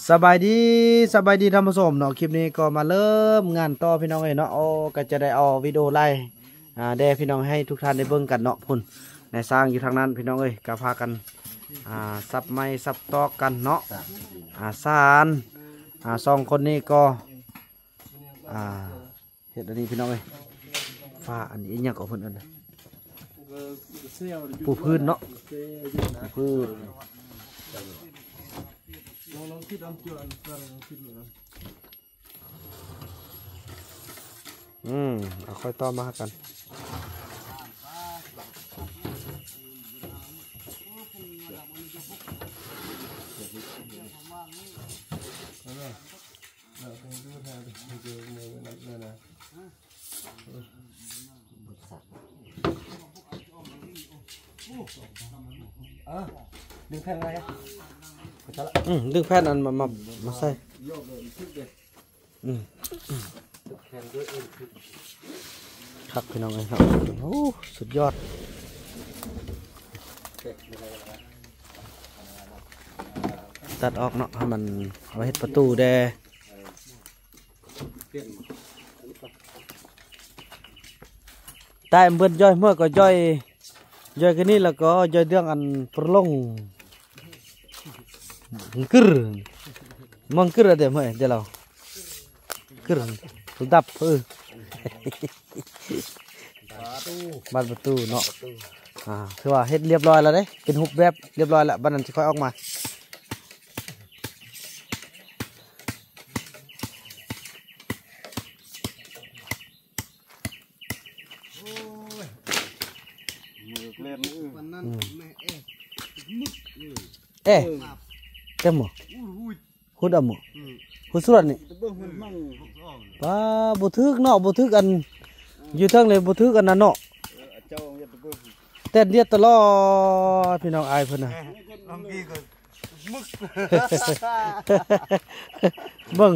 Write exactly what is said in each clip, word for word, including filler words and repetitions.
สบายดีสบายดีท่านผู้ชมเนาะคลิปนี้ก็มาเริ่มงานต่อพี่น้องเอ้ยเนาะโอ้ก็จะได้เอาวิดีโอไล่อ่าแด่พี่น้องให้ทุกท่านได้เบิ่งกันเนาะพุ่นในสร้างอยู่ทางนั้นพี่น้องเอ้ยก็พากันอ่าซับไม้ซับตอกกันเนาะอ่าสารอ่าสองคนนี้ก็อ่าเฮ็ดอันนี้พี่น้องเอ้ยฟ้าอันนี้ยังก็เพิ่นเอิ้นปูพื้นเนาะปูพื้นอืมเอาค่อยต่อมากันดึงแผ่นอะไรอ่ะอืมดึงแผ่นอันมามามาใส่อืมครับพี่น้องเอ้ยครับโอ้สุดยอดตัดออกเนาะให้มันเอาเฮ็ดประตูแดใต้เบิ่นย่อยเมื่อก็ย่อยย่อยกันนี่แล้วก็ย่อยเรื่องอันประลงกึ่งมังกึ่งอะไรเมื่อเดี๋ยวเรากึ่งดับเออบ้านประตูเนาะอ่าคือว่าเฮ็ดเรียบร้อยแล้วเด้เป็นรูปแบบเรียบร้อยแล้วบ้านนั้นจะค่อยออกมาเอ๊ะเต็มหมดคุณดำหมดคุณสุดนี่ป้าบุทึกเนาะบุทึกกันอยู่ทั้งเลยบุทึกกันนั่นเนาะแต่เดียดตลอดพี่น้องอายเพิ่นน่ะเบิ่ง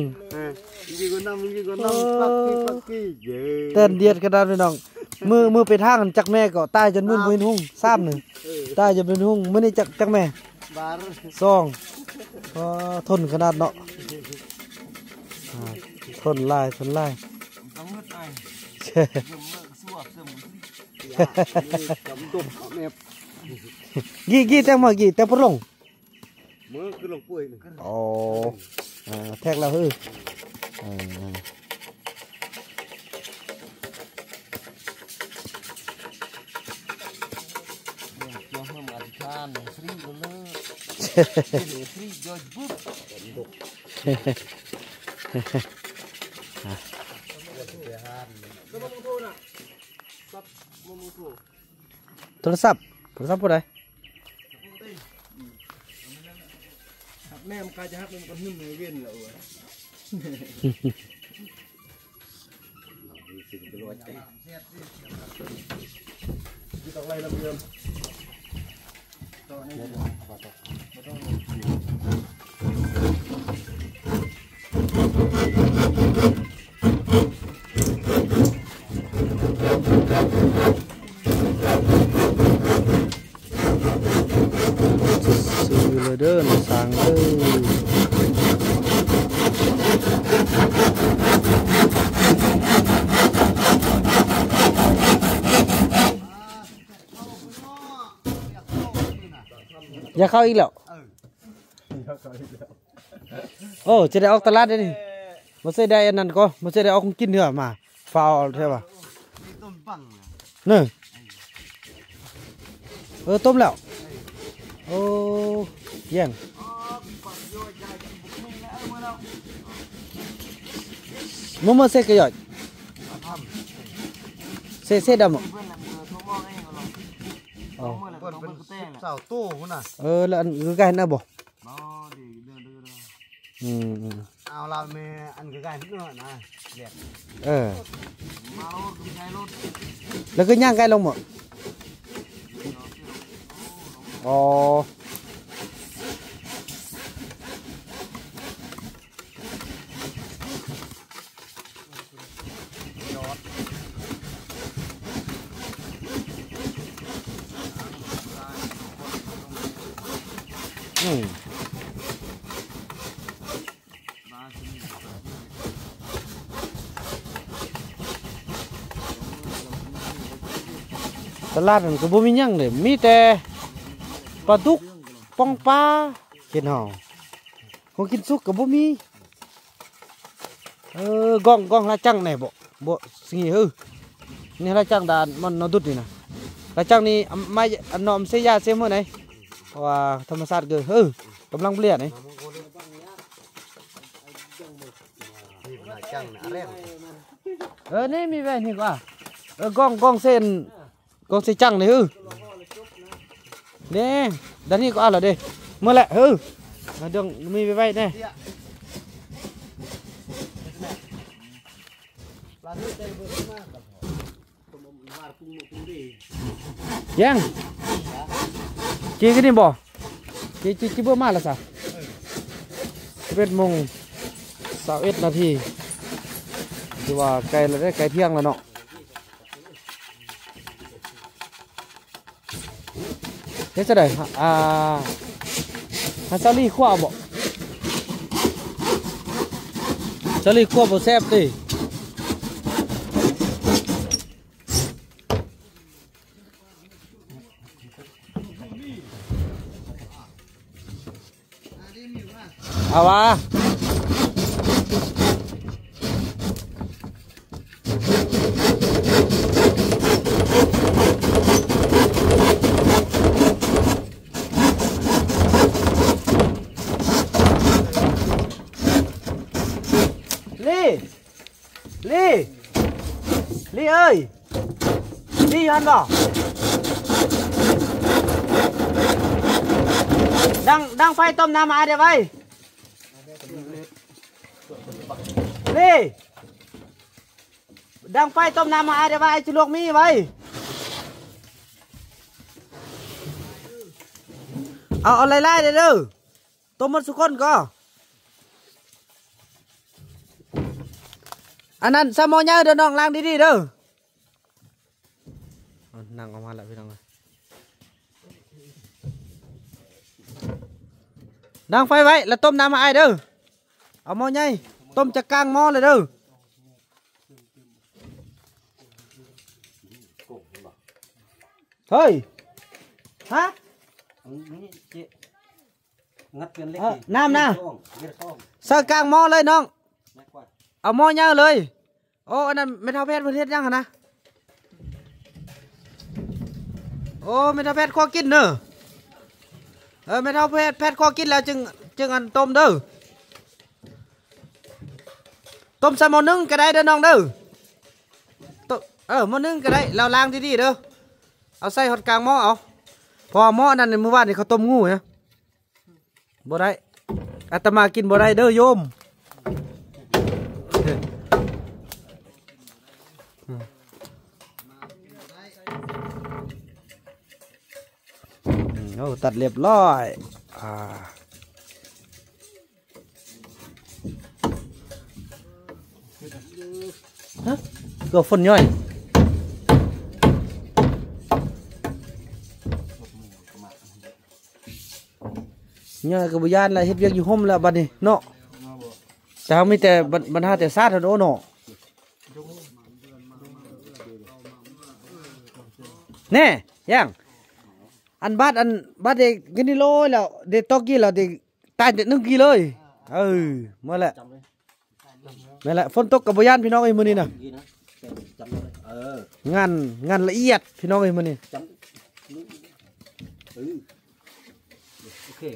แต่เดียดกระดานพี่น้องมือมือไปทางจักแม่ก็ตายจนมือเป็นหุ่งซ้ำหนึ่งตายจนเป็นหุ่งมื้อนี้จักจักแม่ซองก็ทนขนาดเนาะทนลายทนลายกี่กี่แทงมากี่แต่พลงมือคือลงป่วยโอ้แทงแล้วเฮ้ยโทรศัพท์โทรศัพท์พูดอะไรแม่มันกลายจะฮักมันก็หึ่มในเวียนแล้วที่ต้องไล่ระเบียงต่อนี่เดินสั่งเลยอย่าเข้าอีกแล้วโอ้จะได้ออกตลาดได้นี่มาใส่ได้อันนั้นก็มาใส่ได้ออกกินเนื้อมาฟาวใช่ป่ะเนอะเออต้มแล้วโอ้เยี่ยงมัวมัวเสกกระยอดเสกเสกดำอ่ะสาวตู้หุ่นน่ะเออแล้วอันคือไก่น่ะบ่อืมเอาเราเมอันคือไก่นิดหน่อยนะเออแล้วก็ย่างไก่ลงหมดอ๋ออืมตลาดมันก็บ่มีหยังเลยมีแต่ปลาดุกปองปลาเห็นเฮาของกินสุกก็บ่มีเออกล้องกล้องละจังไหนบ่บ่สิเฮ้อนี่ละจังดานมันนดุดนี่นะละจังนี่ไม่อันนอมเสียยาเสียมื้อไหนเพราะว่าธรรมชาติเกิดเฮ้อกำลังเปลี่ยนนี่เออนี่มีแว่นนี่กว่าเออกล้องกล้องเส้นกล้องเส้นจังนี่เฮ้อเนี่ยด้านนี้ก็เอาละเด้เมื่อแหละเฮ้อเดี๋ยวมีไปไว้เนี่ยยังจีกันนี่บ่จีจีจีเบื่อมากแล้วสะสิบเอ็ดโมงสามเอ็ดนาทีคือว่าไกลแล้วได้ไกลเที่ยงแล้วเนาะเฮ้ยจะได้อ่าฮันซาลี่ขั้วบ่ซาลี่ขั้วบ่แซ่บดิเอาวะลี่ลี่ลี่เอ้ยลี่ฮันบ่ดังดังไฟต้มน้ำมาเดี๋ยวไปลี่ดังไฟต้มน้ำมาเดี๋ยวไปจุลกมีไว้เอาเอาไล่ๆเด้อต้มมันสุกคนก็อันนั้นสมอเนื้อเด้อน้องล้างดีๆเด้อนั่งออกมาแล้วพี่น้องดังไฟไว้แล้วต้มน้ำมาไอเด้อเอาหม้อใหญ่ต้มจากกลางหม้อเลยเด้อเฮ้ยฮะน้ำนะใส่กลางหม้อเลยน้องเอาหม้อเยอะเลยโอ้อันนั้นไม่เท่าแพทย์ประเทศยังนะโอ้ไม่เท่าแพทย์ข้อกินเนอะเออไม่เท่าแพทย์แพทย์ข้อกินแล้วจึงจึงอันต้มเด้อต้มใส่หม้อนึ่งก็ได้เด้อน้องเด้อเออหม้อนึ่งก็ได้เราล้างดีๆเด้อเอาใส่หอดกลางหม้อเอาพอหม้อนั่นในเมื่อวานนี่เขาต้มงูนะบ่ได้อาตมากินบ่ได้เด้อโยมโอ้ตัดเรียบร้อยอ่าฮะก็ฝนย่อยย่อยกับบยานอะไรเฮ็ดเวียกอยู่ห่มแล้วบัดนี้เนาะแต่เขามีแต่บรรทัดแต่ซาดเท่านั้นเนาะแน่ยังอันบาดอันบาดเด็กกินนี่โลแล้วเด็กตอกกี้แล้วเด็กตายเด็กนึ่งกี่เลยเออเมื่อแหละเมื่อแหละฝนตกกับบยานพี่น้องไอ้มือนี่นะงานงานละเอียดพี่น้องไอ้มือนี่โอเค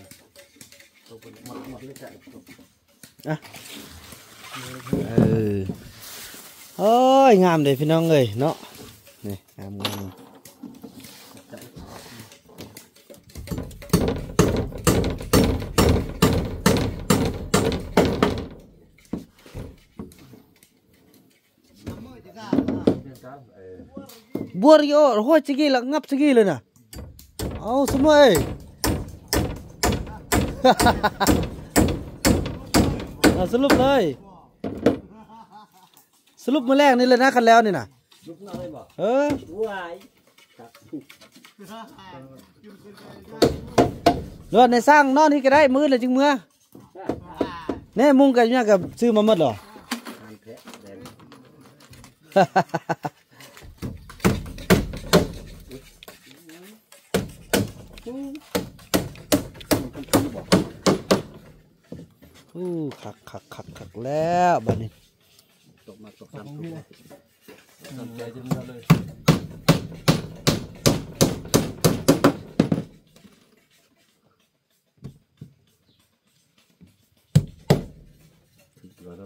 อ่ะเออโอ้ยงามเลยพี่น้องเลยเนาะนี่งามงามบัวริโอหัวจิกี้ละงับจิกี้เลยนะเอาสมัยสรุปเลยสรุปมาแรกนี่เลยนะคันแล้วนี่นะเออรถในสร้างนอนที่ก็ได้มือเลยจึงมือเนี่ยมุงกันเนี่ยกับซื้อมาหมดหรออู้ขักขักขักขักแล้วบัดนี้ตกมาตกซ้ำตัวสนใจจนเราเลยถึงแล้ว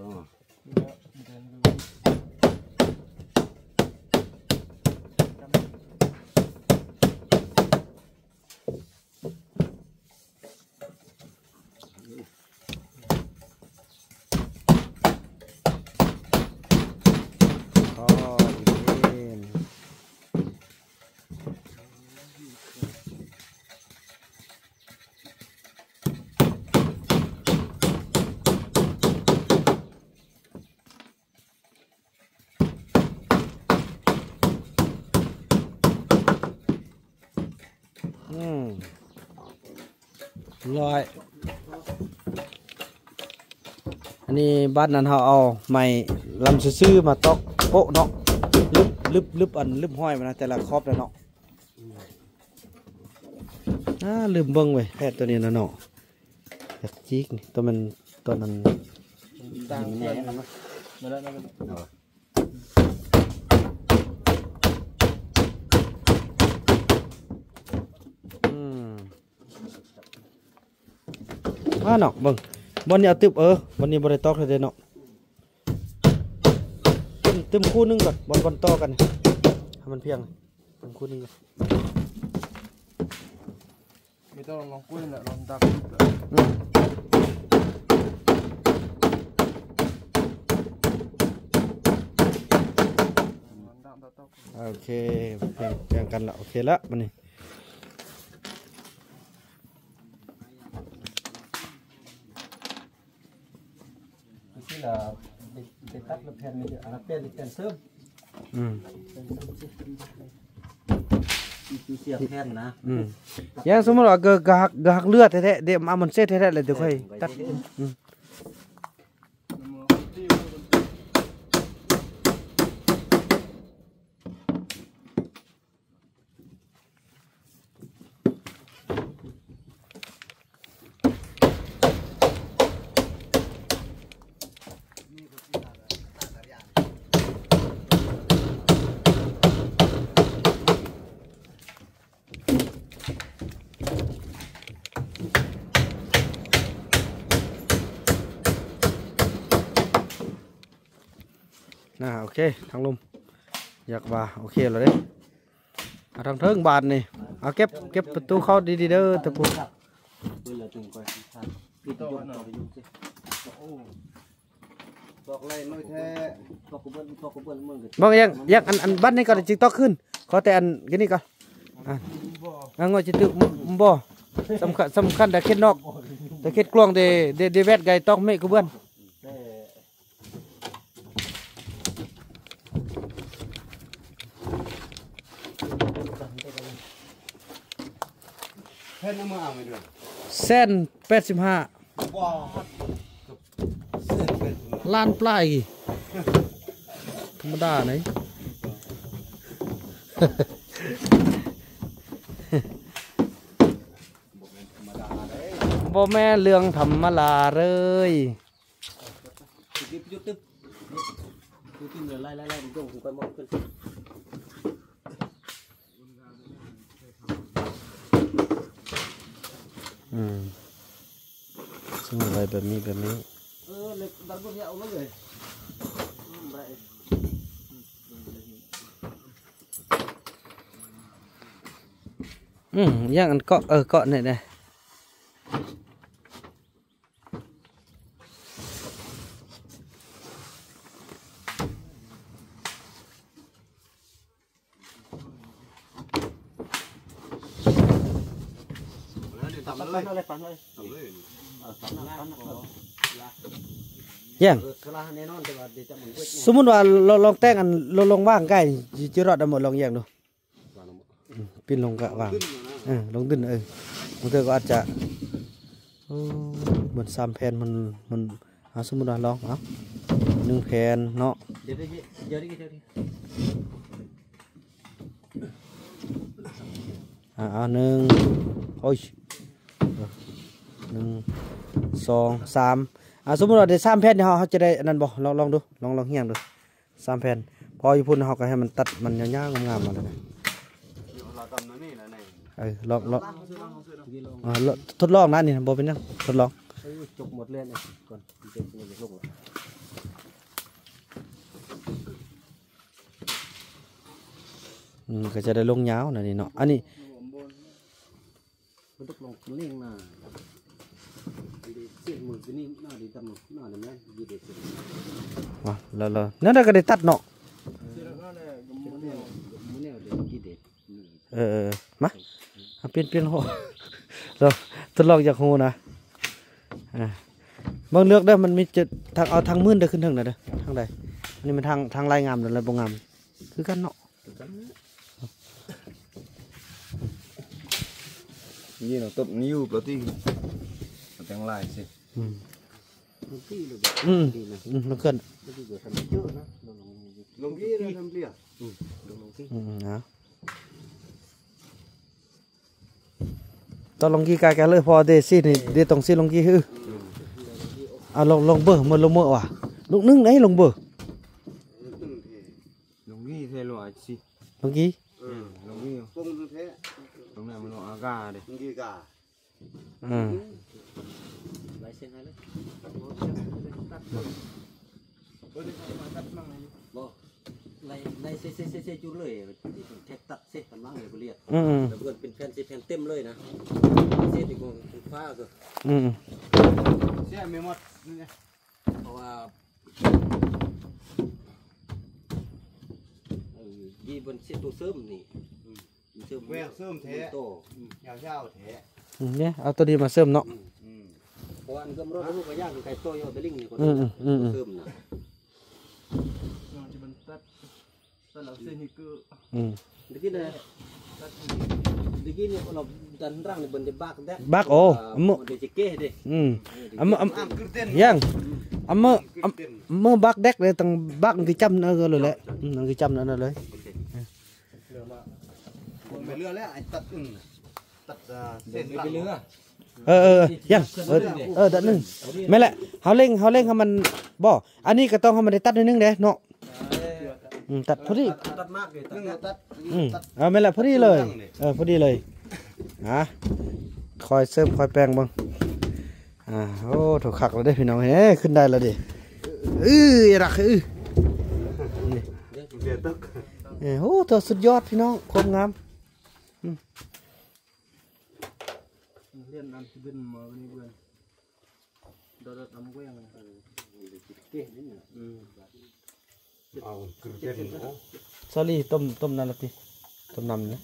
อืมร้อยอันนี้บ้านนั้นเขาเอาไม้ลำซื่อๆมาตอกโป๊ะเนาะลึบลึบลึบอันลึบห้อยมานะแต่ละครอบเลยเนาะอ่าลืมเบิ้งเว้ยแพทย์ตัวนี้นะเนาะแพทย์จิกนี่ตัวมันตัวนั้นตั้งแน่นะมั้ยมาแล้วนะมันว่าเนาะเบิ้งบนนี้เอาตึบเออบนนี้บริตอกเลยเนาะตึมตึมคู่นึงก่อนบนบนต่อกันให้มันเพียงตึมคู่นึงก่อนไม่ต้องลองกุ้ยแหละลองดักโอเคเพียงเพียงกันละโอเคละมันนี่ที่เราไปตัดแล้วแผ่นนี่อ่ะเปลี่ยนแผ่นเสริมอืมเสียบแผ่นนะอืมอย่างสมมติว่าเกิดกระหักกระหักเลือดแท้ๆเดี๋ยวเอามันเสร็จแท้ๆเลยเดี๋ยวค่อยตัดอืมน่าโอเคทางลมอยากว่าโอเคแล้วเด้เอาทางเทิงบานนี่เอาเก็บเก็บประตูเข้าดีๆเด้อตะปูบอกเลยน้อยแท้บอกกูเบิ้ลบอกกูเบิ้ลมึงกันบอกยังยังอันอันบ้านนี้ก่อนจิตต่อขึ้นขอแต่อันกันนี่ก่อนอ่ะอ่ะงอจิตตึบ่สำคัญสำคัญแต่เข็ดนอกแต่เข็ดกลวงเดเดเดเวทไก่ต้องไม่กูเบิ้ลแผ่นน้ำมันเอาไปด้วยเส้นแปดสิบห้าล้านปลายธรรมดาไหนบ่แม่เรื่องธรรมดาเลยยุบยุบตึ๊บยุบตึ๊บเลยไล่ไล่ไล่ดูกูไปมองขึ้นอืมซึ่งอะไรแบบนี้แบบนี้เออเลยดันพวกนี้เอาเลยอืมย่างอันเกาะเออเกาะเนี่ยเนี่ยย่างสมมติว่าเราลองแต่งอันเราลองว่างใกล้จะรอดได้หมดลองย่างดูปิ้นลงกะว่างเออลงดิ้นเออบางทีก็อาจจะเหมือนสามแผ่นมันมันเอาสมมติว่าลองเอาหนึ่งแผ่นเนาะเดี๋ยวดิเดี๋ยวดิเดี๋ยวดิอ่าเอาหนึ่งโอ้ยหนึ่งสองสามอ่าสมมุติว่าได้สามแผ่นเนี่ยเฮาเฮาจะได้อันนั้นบ่ลองลองดูลองลองเฮียงดูสามแผ่นพออยู่พุ่นเฮาก็ให้มันตัดมันยาวๆงามๆมาเลยนะเราทำนั่นนี่นะนี่เออลองลองอ่าลองทดลองนะนี่บ่เป็นหยังทดลองจบหมดเลยเนี่ยก่อนเจ็บมันจะลงอืมก็จะได้ลงยาวนะนี่เนาะอันนี้มันต้องลงเล่งหน้าเสียมือนี่หน้าดีดำหน้าเนี่ยแม่ดีเด็ดว่าแล้วแล้วนั่นก็ได้ตัดเนาะมือเนี่ยเด็ดดีเด็ดเออเออมาเอาเปลี่ยนเปลี่ยนหัวเราทดลองจากหูนะอ่าบางเลือกได้อมันมีจะทางเอาทางมื่นได้ขึ้นทางไหนเด้อทางใดอันนี้มันทางทางลายงามหรือลายบ่งามคือกันเนาะนี่เราตบนิ้วปลาที่มันแต่งลายสิอืมมันที่เลยอืมอืมมันขึ้นมันจะเกิดทำเยอะนะลงลงที่เราทำเปลี่ยนลงลงที่อืมนะตอนลงกี่กายกันเลยพอเดซี่นี่เดตรงซี่ลงกี่ฮือเอาลงลงเบอร์มันลงเมื่อว่ะลูกนึงไหนลงเบอร์ลงที่เทลอยสิลงกี่ลงที่ปงเทตรงนั้นมันลงอากาศดิงกีกาอืมไล่เส้นให้เลยบ่ไล่ไล่เส้นเส้นเส้นจุดเลยแค่ตัดเส้นกันบ้างเลยกูเรียกอืมอืมแล้วเพื่อนเป็นแผ่นสิบแผ่นเต็มเลยนะเส้นที่กูฟ้าก็อืมเสียไม่หมดนี่เพราะว่ายี่บนเส้นตัวเสริมนี่เสริมเวกเสริมเทโตยาวเช้าเทอืมเนี่ยเอาตัวนี้มาเสริมเนาะอืมเพราะอันก็รถลูกก็ย่างไก่โตโยเดลิงนี่คนอืมอืมอืมอืมเสริมนะจะมันตัดตัดเราเส้นนี่คืออืมเมื่อกี้เนี่ยเมื่อกี้เนี่ยเราดันร่างในบนจะบักได้บักโอ้อำมเดี๋ยวจะเก้ดิอืมอำมอำอ้ามกึ่งเต้นยังอำมอกึ่งเต้นเมื่อบักเด็กเลยตั้งบักกี่จำนั่นก็เลยแหละอืมนั่นกี่จำนั่นเลยผมไปเรือแล้วไอ้ตัดอึ้งตัดเส้นไปเรือเออเออยังเออเออตัดหนึ่งไม่แหละเขาเล่งเขาเล่งให้มันบ่อันนี้ก็ต้องให้มันได้ตัดนิดนึงเด้เนาะอืมตัดพอดีตัดมากเลยตันึดงตัดอืมเอาไม่แหละพอดีเลยเออพอดีเลยฮะคอยเสริมคอยแปลงบ้างอ่าโอ้ถูกขักแล้วได้พี่น้องเฮ้ขึ้นได้แล้วดิเออรักเออเดือดตึกเออโอ้เธอสุดยอดพี่น้องความงามเรียนอันที่เป็นมาวันนี้เพื่อนเราทำเว้ยงเก้นี่นะเอากึ่งเต้นโอ้ซอรี่ต้มต้มนั่นละติต้มน้ำนะ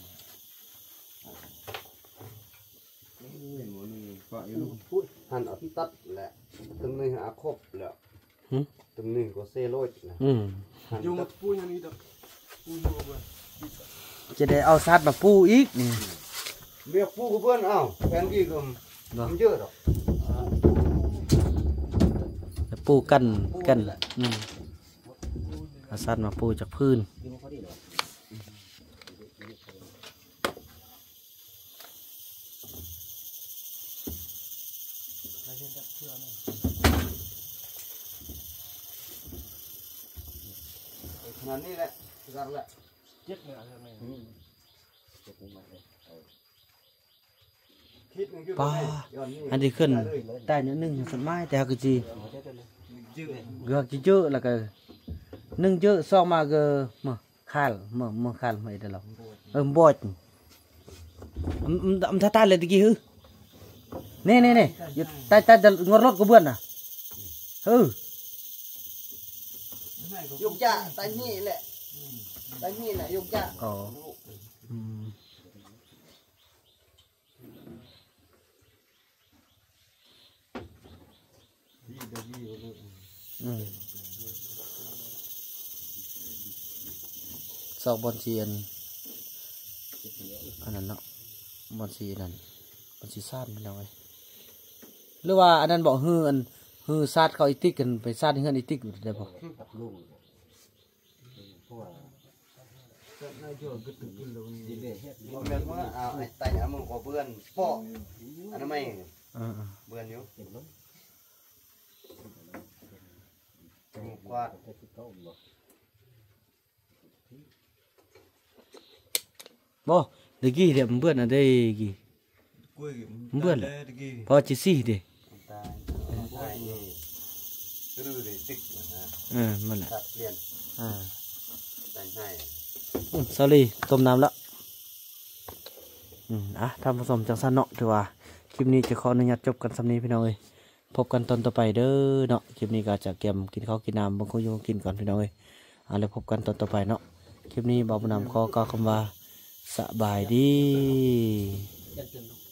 ก็อยู่ลูกพูดหันเอาตัดแหละตึงนี่อาครบแล้วตึงนี่ก็เซโรดนะอืมอยู่มาปูอย่างนี้ดอกปูโม่เพื่อนจะได้เอาซัดมาปูอีกนี่เรียกผู้เพื่อนเอ้าแฟนกี่ก็มันเยอะดอกปูกันกันอืมเอาซัดมาปูจากพื้นยิงเขาดีเหรอขนาดนี้แหละกันแหละเจ็ดเนี่ยอะไรเจ็บมากเลยคิดนึงอยู่ป้าอันนี้ขึ้นได้นิดนึงสันไม้แต่ฮักจีเกือกจีเจอแล้วก็นึ่งเจอซองมาก็มาขายมามาขายไม่ได้หรอกเออบ่อยอมอมท่าตาเลยตะกี้ฮึนี่นี่นี่อยู่ใต้ใต้งรถกูเบื่อน่ะเออยกจ่าตานี่แหละตานี่แหละยกจ่าอ๋ออืมอืมสองบอลเชียนอันนั้นเนาะบอลชีนั่นบอลชีซาดมันเอาไว้หรือว่าอันนั้นบอกฮืออันฮือซาดเขาอีติกกันไปซาดเฮือนอีติกอยู่ได้บอกตัดลุงเพราะว่าดีเลยบ่แม่นว่าเอาไอ้ไตเอามือขอเพื่อนปอกอันนั้นไม่อ่าเบื่อนอยู่เห็นมั้ยหมูกวาดบ่เด็กกี้เดี๋ยวมันเบื่อนะได้กี่ Quê Không vươn à? Đây kì พอจิซี่ดิตายตายนี่รื้อเลยติ๊กนะเออมันแหละตัดเปลี่ยนอ่าแต่งให้อืม sorry ต้มน้ำแล้วอืมอ่ะท่านผู้ชมจังสันเนาะถือว่าคลิปนี้จะขออนุญาตจบกันสำนี้พี่น้องเอ้ยพบกันตอนต่อไปเด้อเนาะคลิปนี้ก็จะเก็บกินข้าวกินน้ำบางคนอยู่กินก่อนพี่น้องเอ้ยอ่ะแล้วพบกันตอนต่อไปเนาะคลิปนี้บ่าวบุญนำขอกล่าวคำว่าสบายดี Chân chân